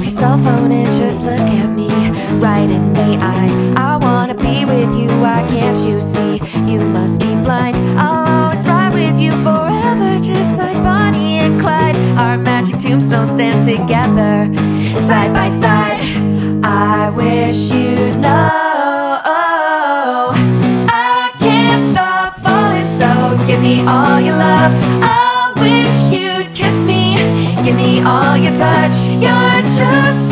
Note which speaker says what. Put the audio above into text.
Speaker 1: your cell phone and just look at me right in the eye. I wanna be with you, why can't you see? You must be blind. I'll always ride with you forever, just like Bonnie and Clyde. Our magic tombstones stand together, side by side. I wish you'd know I can't stop falling, so give me all your love. I wish you'd kiss me, give me all your touch. You're just